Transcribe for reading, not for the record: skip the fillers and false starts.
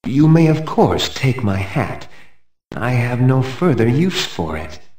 You may of course take my hat. I have no further use for it.